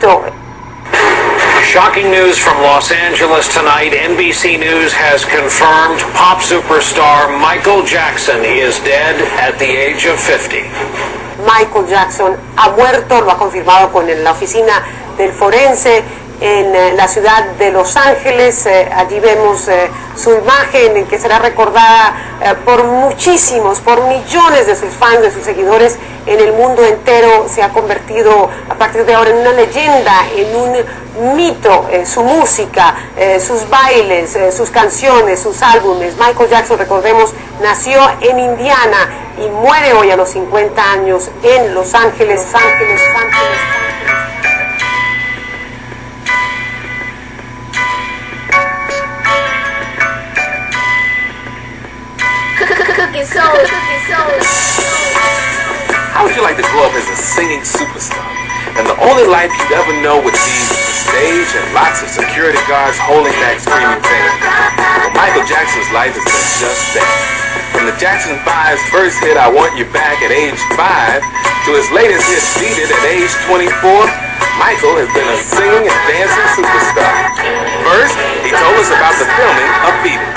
mito. Shocking news from Los Angeles tonight. NBC News has confirmed pop superstar Michael Jackson is dead at the age of 50. Michael Jackson ha muerto, lo ha confirmado con la oficina del forense en la ciudad de Los Ángeles. Allí vemos su imagen que será recordada por muchísimos, por millones de sus fans, de sus seguidores en el mundo entero. Se ha convertido a partir de ahora en una leyenda, en un mito. Su música, sus bailes, sus canciones, sus álbumes. Michael Jackson, recordemos, nació en Indiana y muere hoy a los 50 años en Los Ángeles, Ángeles. How would you like to grow up as a singing superstar? And the only life you'd ever know would be the stage and lots of security guards holding back screaming fans. Well, Michael Jackson's life has been just that. From the Jackson 5's first hit, I Want You Back, at age 5, to his latest hit, Beat It, at age 24, Michael has been a singing and dancing superstar. First, he told us about the filming of Beat It.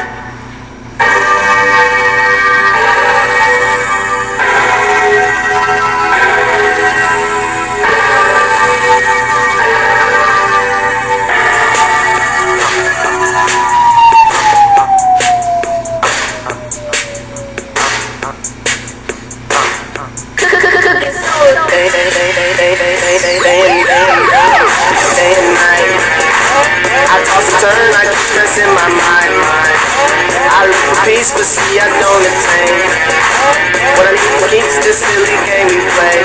I toss and turn, I keep stress in my mind. I look for peace, but see I don't attain. What I need keeps this silly game we play.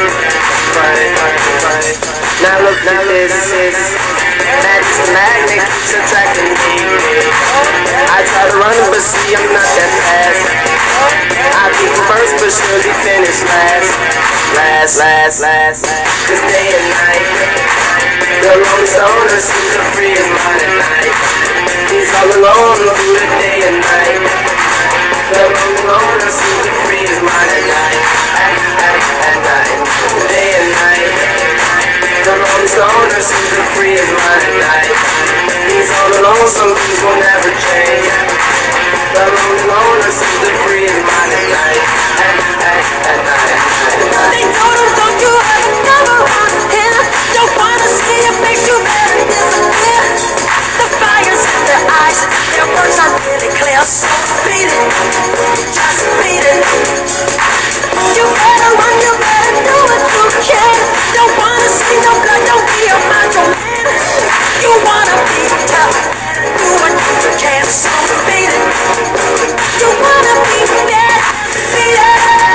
Now look, now this is magic's the magnet keeps attracting me. I try to run, but see I'm not that fast. I keep first, but surely finish last. Cause day and night, the lonely stoner seems to free his mind at night. He's all alone through the day and night. The lonely loner seems to free his mind at night. At night, day and night. The lonely stoner seems to free his mind at night. He's all alone, some things will never change. The lonely loner seems to free his mind at night. At night. They told him, don't you ever come around here. Don't wanna see your face, you better disappear. The fire's in their eyes, their words are really clear. So beat it, just beat it. You better run, you better do what you can. Don't wanna see no blood, don't be a macho man. You wanna be tough, do what you can. So beat it. You wanna be bad, beat it.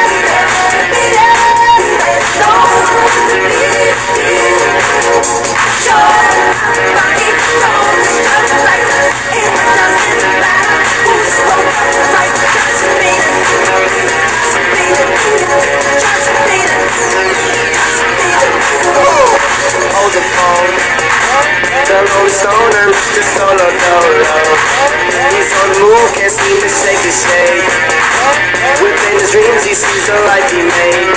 Hold the phone. The lonely stoner, Mr. Solo Dolo. He's on the move, can't seem to shake his shade. Within his dreams, he sees the life he made.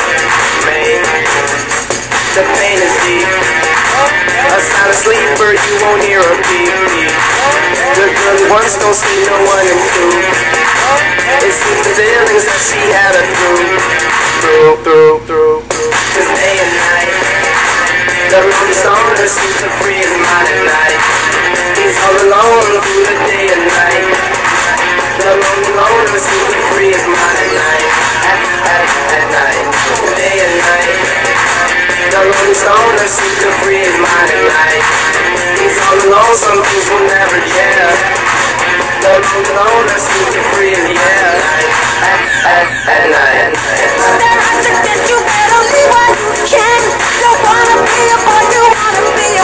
The pain is deep. A silent sleeper, you won't hear a beep. The girl he wants don't see no one in two. It seems the feelings that she had her through. Cause day and night, the lonely stoner seems to free his mind at night. He's all alone through the day and night. The lonely loner seems to free his mind at night. At night, day and night. The lonely stoner seems to free his mind at night. He's all alone, some things will never care. The lonely loner seems to free his mind at night. They're out to get you, better leave while you can. Don't wanna be a boy, you wanna be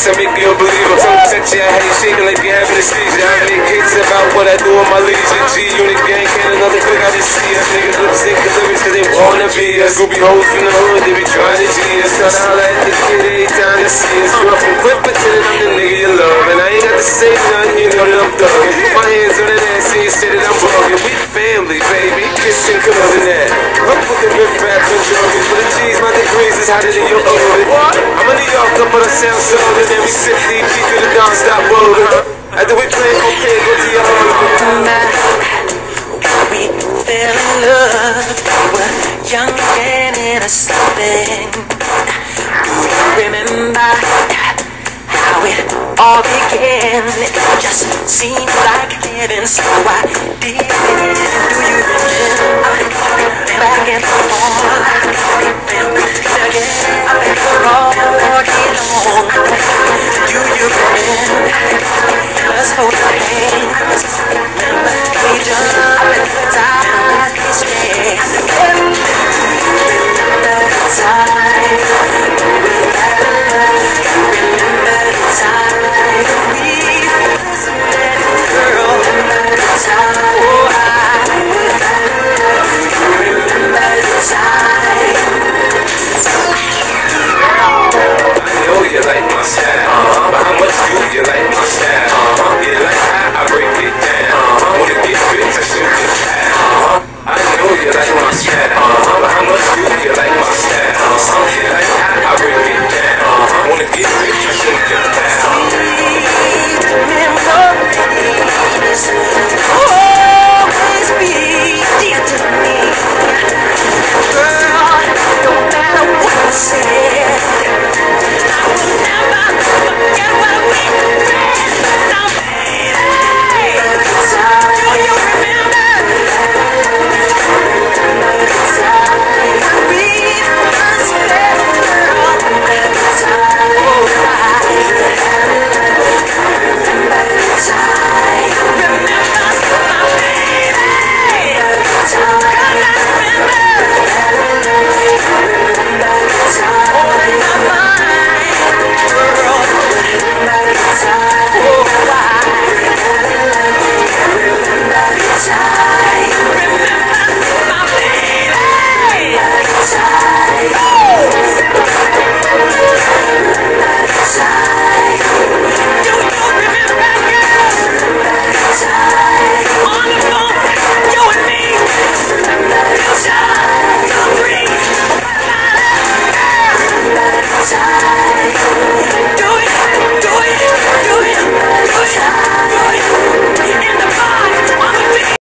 I make you a believer. So touch you, I had you shaking like you're having a seizure. I make hits about what I do in my leisure. G-Unit gang, can't another click, I just see us. Niggas lip sync the lyrics cause they wanna be us. Groupie hoes from the hood, they be trying to G us. Try to holler at the kid every time they see us. Grew up from quick, pretending I'm the nigga you love. And I ain't got to say nothing, you know that I'm thugging. Put my hands on that ass and you say that I'm bugging. We family, baby, kissing, cuddling that. Look with the rip rap and drugging. For the G's, my degrees is hotter than your oven. I'm a New Yorker, but I sound southern. And we sip deep, deep in the non-stop rolling. After we play cocaine, go to your home. We fell in love, we were young and innocent. Do you remember how it all began? It just seemed like heaven, so I did it. Do you remember back and forth? Together all day long. Do you remember us holding hands?